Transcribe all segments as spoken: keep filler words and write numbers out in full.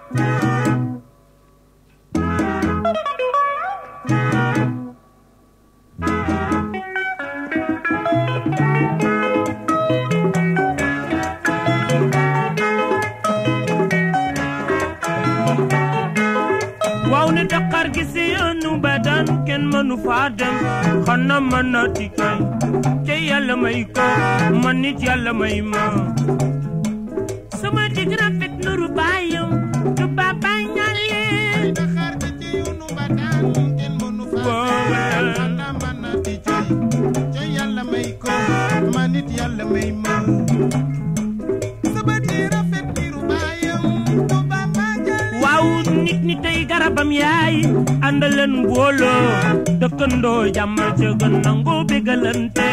waaw ne Dakar gi si yoonu badan kenn mënu faa dem xanaa mën na tikay te yàlla may ko man nit yàlla may ma sama dig rafet nuru baayam du baba ñale Dakar gi si yoonu badan kenn mënu faa dem xanaa mën na tikay te yàlla may ko man nit yàlla may ma sama dig rafet nuru baayam du baba ñale waaw nit nit ay garabam yaay àndaleen booloo dëkkandoo jàmm ca gën nangoo bégalante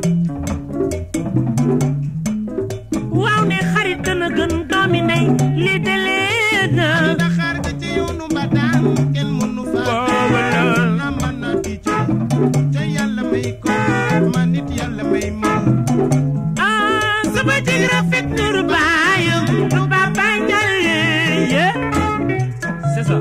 waaw ne xarit dana gën doomi ndey li de leena Dakar ga ci yoonu Badaan kenn mënu faa na man na di ca ca yàlla may ko ma nit yàlla may ma ah sama jig rafet nuru baayam du baba ñale c'est ça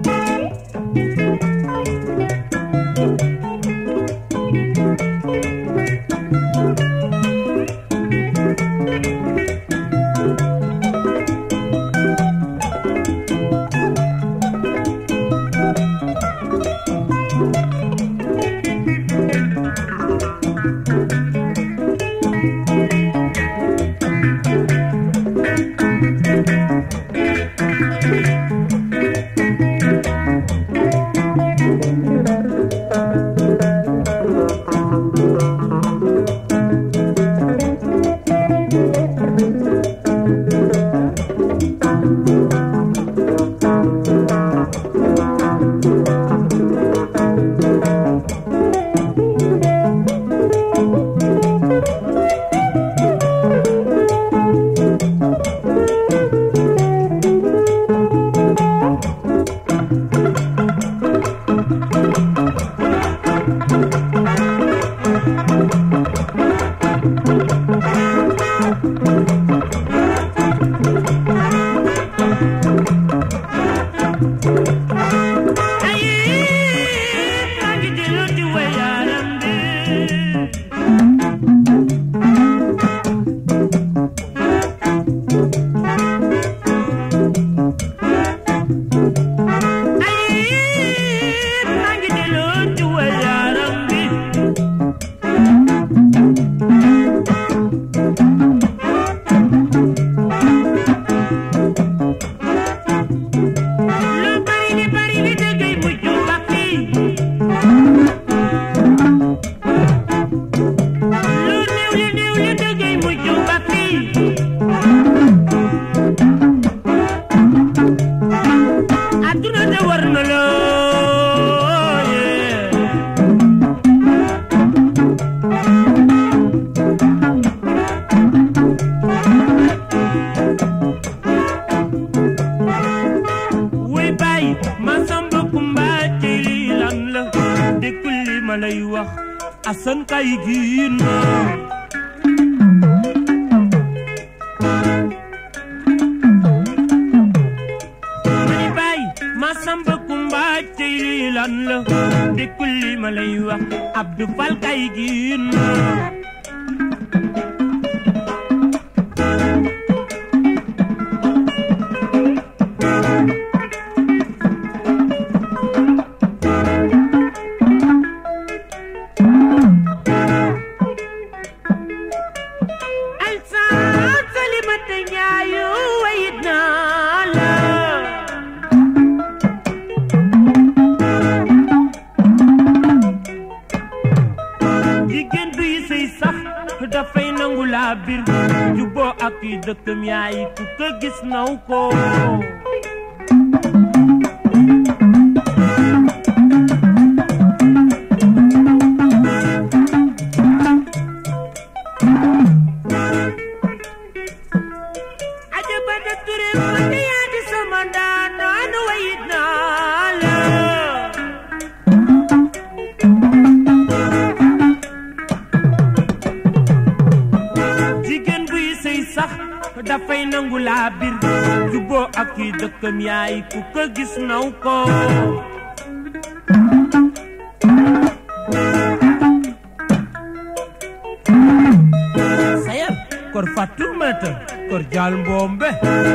asan kay gina mani bay masamba kumba ceylan la de kulli malay wax Abdou Fall kay gina dafay nangu laa bir juboo ak yi dëkkam yaay ku ko gis naw ko ajabada ture mate yaa di sama ndaanaan wayit naa la dafay nangu laa bir juboo ak kii dëkkam yaay ku ko gis naw ko sayar kor Fatoumata kor Jaal Mbombe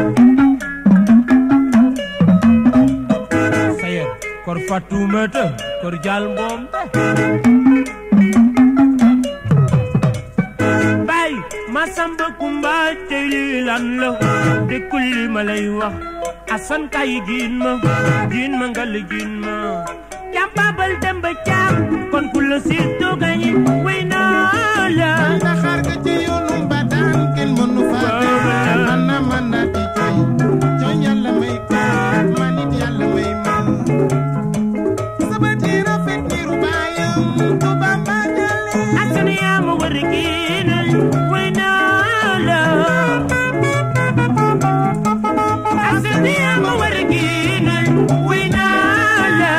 sayar kor Fatoumata kor Jaal Mbombe bay Masamba Kumba teyli lan la de kulli ma lay wax asan kay gin ma gin ma ngal gin ma jambabal demba caam kon ku la si togañi way naa la nga xaar ga ci yoonu Mbadaan kenn mënu fa man na man na di coy coy yàlla may ko man it yàlla may man sama tiira fekk tiiru baayam Tuuba Mbadale asan yaa ma war a génnal way naa la asan yaa ma war a génnal way naa la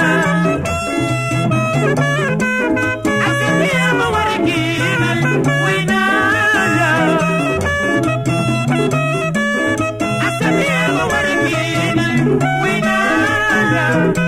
asan yaa ma war a génnal way naa la asan yaa ma war a génnal way naa la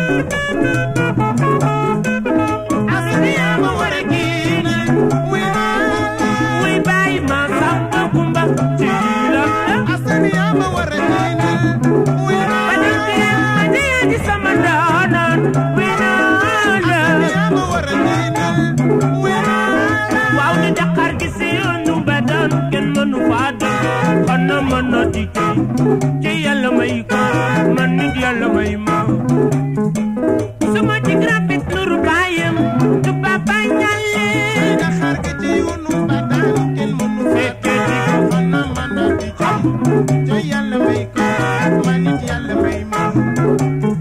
asan yaa ma war a génnal way naa la way bàyyi ma Samba Kumba ci la asan yaa ma war a génnal way naa la di sama daanan way naa la yaa ma war a génnal way naa la waaw ni Dakar gi si yoonu Mbadaan kenn mënu faa dem xana mën na di kay ci yàlla may ko man nit yàlla may ma sama ci grand pit nuru baayam du papa ñalle nga xaar ga ci yoonu Mbadaan kenn mënu fa man na man na di coy coy yàlla may ko man it yàlla may man